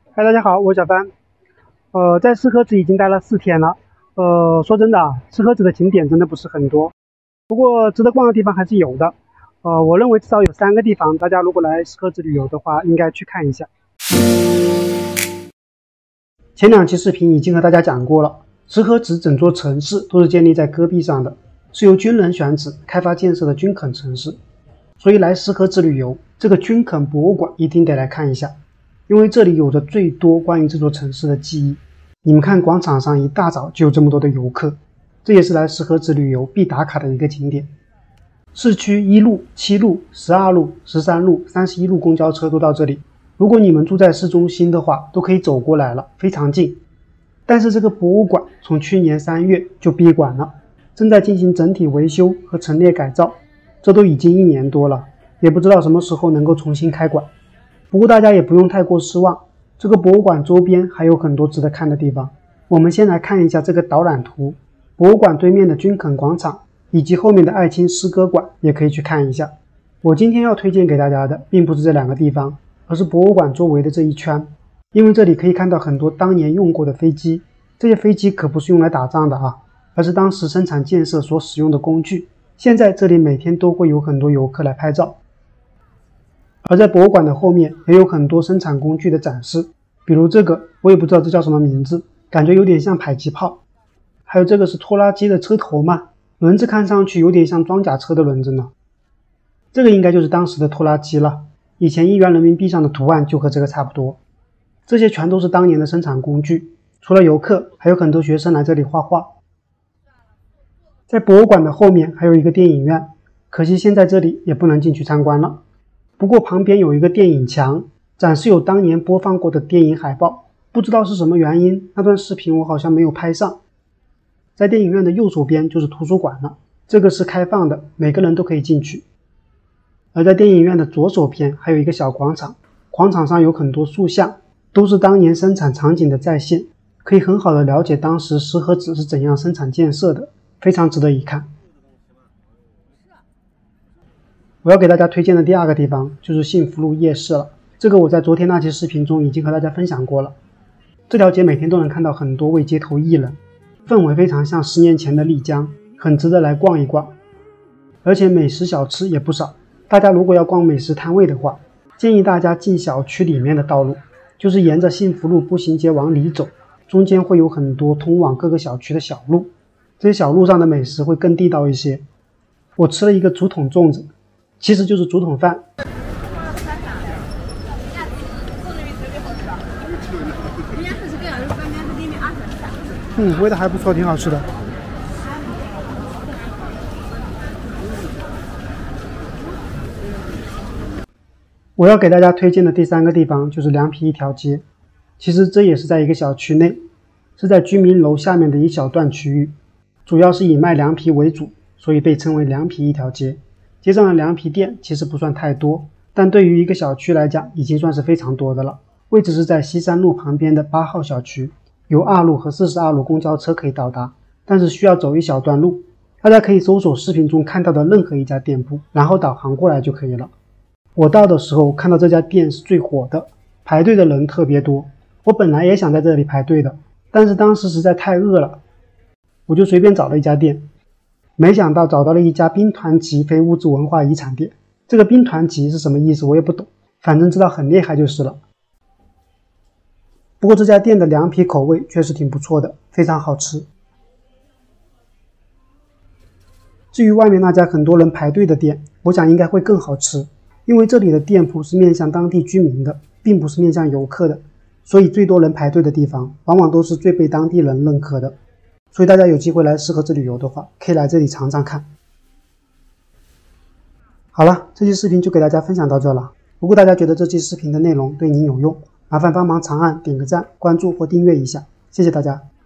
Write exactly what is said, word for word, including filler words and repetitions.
嗨，大家好，我是小帆。呃，在石河子已经待了四天了。呃，说真的啊，石河子的景点真的不是很多，不过值得逛的地方还是有的。呃，我认为至少有三个地方，大家如果来石河子旅游的话，应该去看一下。前两期视频已经和大家讲过了，石河子整座城市都是建立在戈壁上的，是由军人选址开发建设的军垦城市。所以来石河子旅游，这个军垦博物馆一定得来看一下。因为这里有着最多关于这座城市的记忆。你们看广场上一大早就有这么多的游客，这也是来石河子旅游必打卡的一个景点。市区一路、七路、十二路、十三路、三十一路公交车都到这里。如果你们住在市中心的话，都可以走过来了，非常近。但是这个博物馆从去年三月就闭馆了，正在进行整体维修和陈列改造，这都已经一年多了，也不知道什么时候能够重新开馆。不过大家也不用太过失望，这个博物馆周边还有很多值得看的地方。我们先来看一下这个导览图，博物馆对面的军垦广场以及后面的爱卿诗歌馆也可以去看一下。我今天要推荐给大家的并不是这两个地方，而是博物馆周围的这一圈，因为这里可以看到很多当年用过的飞机，这些飞机可不是用来打仗的啊，而是当时生产建设所使用的工具。现在这里每天都会有很多游客来拍照。而在博物馆的后面也有很多生产工具的展示，比如这个我也不知道这叫什么名字，感觉有点像迫击炮。还有这个是拖拉机的车头嘛，轮子看上去有点像装甲车的轮子呢。这个应该就是当时的拖拉机了，以前一元人民币上的图案就和这个差不多。这些全都是当年的生产工具，除了游客还有很多学生来这里画画。在博物馆的后面还有一个电影院，可惜现在这里也不能进去参观了。不过旁边有一个电影墙，展示有当年播放过的电影海报，不知道是什么原因，那段视频我好像没有拍上。在电影院的右手边就是图书馆了，这个是开放的，每个人都可以进去。而在电影院的左手边还有一个小广场，广场上有很多塑像，都是当年生产场景的再现，可以很好的了解当时石河子是怎样生产建设的，非常值得一看。我要给大家推荐的第二个地方就是幸福路夜市了，这个我在昨天那期视频中已经和大家分享过了。这条街每天都能看到很多位街头艺人，氛围非常像十年前的丽江，很值得来逛一逛。而且美食小吃也不少，大家如果要逛美食摊位的话，建议大家进小区里面的道路，就是沿着幸福路步行街往里走，中间会有很多通往各个小区的小路，这些小路上的美食会更地道一些。我吃了一个竹筒粽子，其实就是竹筒饭。嗯，味道还不错，挺好吃的。我要给大家推荐的第三个地方就是凉皮一条街，其实这也是在一个小区内，是在居民楼下面的一小段区域，主要是以卖凉皮为主，所以被称为凉皮一条街。街上的凉皮店其实不算太多，但对于一个小区来讲已经算是非常多的了。位置是在西山路旁边的八号小区，由二路和四十二路公交车可以到达，但是需要走一小段路。大家可以搜索视频中看到的任何一家店铺，然后导航过来就可以了。我到的时候看到这家店是最火的，排队的人特别多。我本来也想在这里排队的，但是当时实在太饿了，我就随便找了一家店。没想到找到了一家兵团旗非物质文化遗产店，这个兵团旗是什么意思我也不懂，反正知道很厉害就是了。不过这家店的凉皮口味确实挺不错的，非常好吃。至于外面那家很多人排队的店，我想应该会更好吃，因为这里的店铺是面向当地居民的，并不是面向游客的，所以最多人排队的地方往往都是最被当地人认可的。所以大家有机会来石河子旅游的话，可以来这里尝尝看。好了，这期视频就给大家分享到这了。如果大家觉得这期视频的内容对您有用，麻烦帮忙长按点个赞、关注或订阅一下，谢谢大家。